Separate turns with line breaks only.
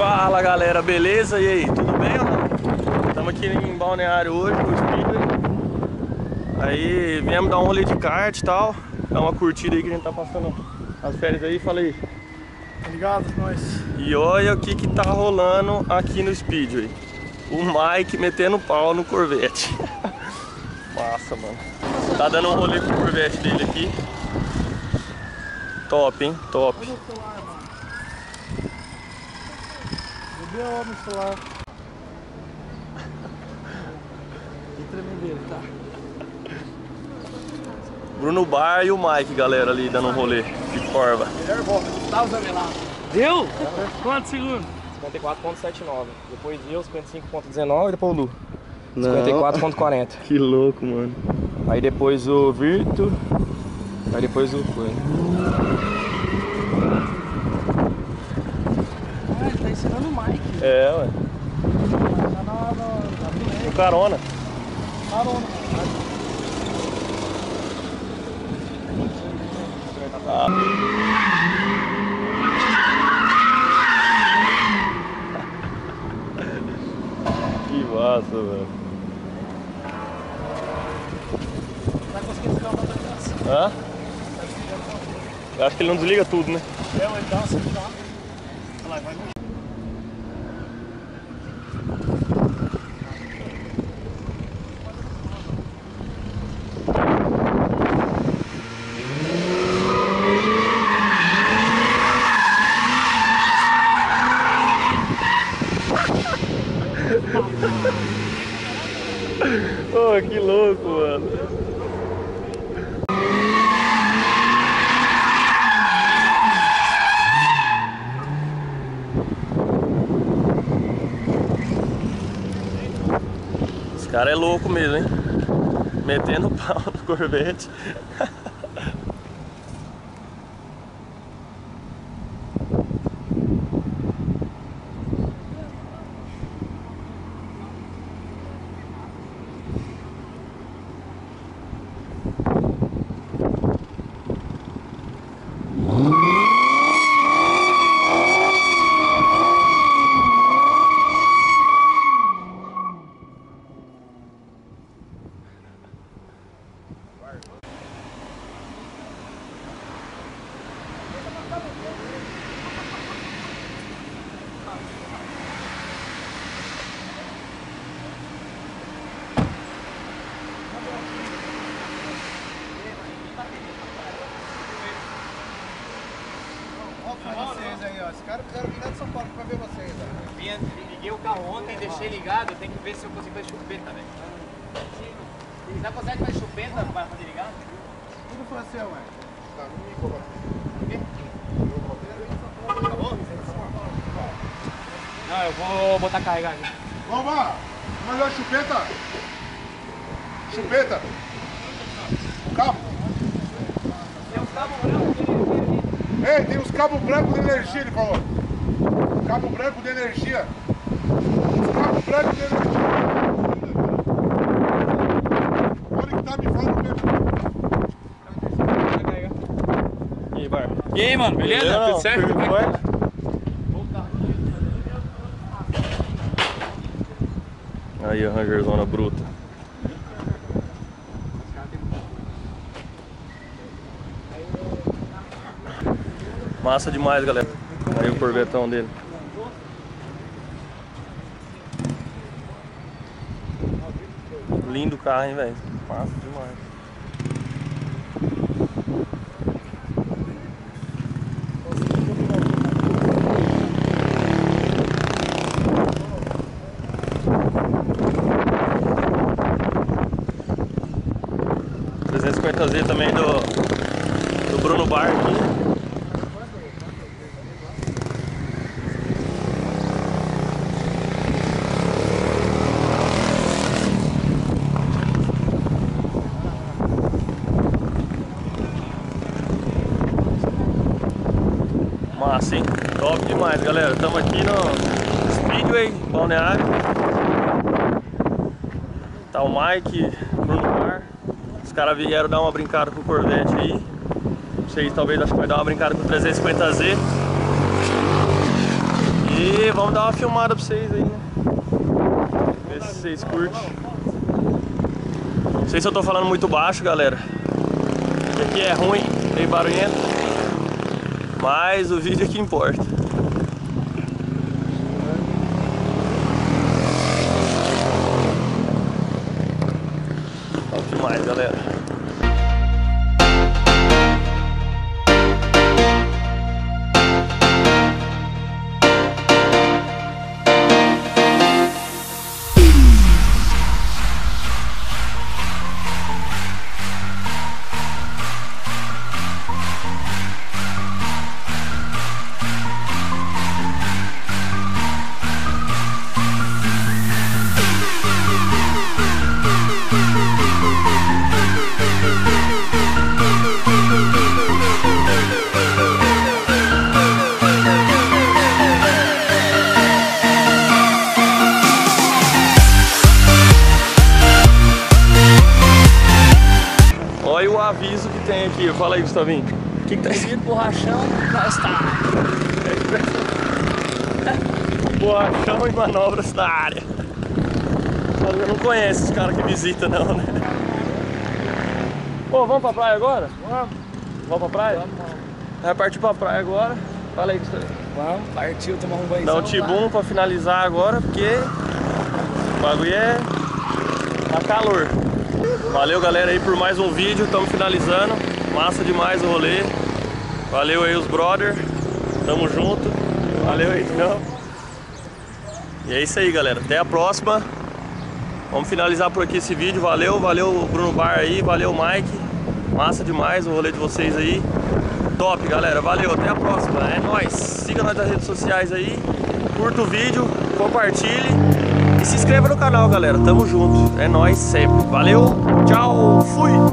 Fala galera, beleza? E aí, tudo bem ou não? Estamos aqui em Balneário hoje, no Speedway. Aí viemos dar um rolê de kart e tal. Dar uma curtida aí que a gente tá passando as férias aí, falei.
Tá ligado, nós?
E olha o que que tá rolando aqui no Speedway. O Mike metendo pau no Corvette. Massa, mano. Tá dando um rolê com o Corvette dele aqui. Top, hein? Top.
Olha o celular, mano. Bebeu no celular. Que tremendeiro, tá?
Bruno Bar e o Mike, galera, ali dando um rolê de corva.
Melhor volta, Gustavo Zamelado.
Deu? Quantos segundos?
54.79. Depois eu, 55.19 e depois o Lu.
Não.
54.40.
Que louco, mano.
Aí depois o Virtu. Aí depois o Coelho.
Ah, ele tá ensinando o Mike.
É, ué.
Tá na
O carona.
carona.
Que massa, velho.
Vai conseguir desligar o motor de graça.
Hã? Eu acho que ele não desliga tudo, né?
É, ou então, assim, tá. Olha lá, vai mexer.
Oh, que louco, mano. Esse cara é louco mesmo, hein? Metendo pau no Corvette.
Vocês aí, ó. Esse cara fizeram vir lá de São Paulo pra ver vocês, ó.
Liguei o carro ontem, deixei ligado, eu tenho que ver se eu consigo fazer chupeta, velho. Já consegue fazer chupeta para fazer ligado?
Tudo foi seu, ué.
Tá bom? Não, eu vou botar carregar aqui.
Vamos lá! Mas a chupeta! Chupeta! O cabo!
Tem uns cabos brancos.
Ei, tem os cabos brancos de energia, ele falou! Cabo branco de energia! Os cabos brancos de energia! Olha que tá me falando mesmo!
E aí, Bar?
E aí, mano, beleza? Tudo certo?
Firme e forte? Aí, a Rangerzona bruta. Massa demais, galera. Aí o Corvetão dele. Lindo carro, hein, velho? Massa demais. Z também do Bruno Bar aqui. Massa, hein? Top demais, galera. Estamos aqui no Speedway, Balneário. Tá o Mike, Bruno Bar. Os caras vieram dar uma brincada com o Corvette aí. Não sei, talvez acho que vai dar uma brincada com o 350Z. E vamos dar uma filmada pra vocês aí, né? Ver se vocês curtem. Não sei se eu tô falando muito baixo, galera. Porque aqui é ruim, meio barulhento. Mas o vídeo é que importa. Top demais, galera. Olha o aviso que tem aqui, fala aí, Gustavinho. O que tá escrito?
Borrachão, nós tá.
Borrachão e manobras na área. Eu não conheço os caras que visitam não, né? Pô, vamos pra praia agora?
Vamos.
Vamos pra praia?
Vamos.
Vai partir pra praia agora. Fala aí, Gustavinho.
Vamos, partiu, tomar um banho.
Dá um tibum pra finalizar agora, porque o bagulho tá calor. Valeu, galera, aí por mais um vídeo, estamos finalizando. Massa demais o rolê. Valeu aí os brother. Tamo junto. Valeu aí, não. E é isso aí, galera. Até a próxima. Vamos finalizar por aqui esse vídeo. Valeu, valeu o Bruno Bar aí, valeu o Mike. Massa demais o rolê de vocês aí. Top, galera. Valeu, até a próxima. É nóis. Siga nós nas redes sociais aí. Curta o vídeo, compartilhe. E se inscreva no canal, galera. Tamo junto. É nóis sempre. Valeu, tchau, fui!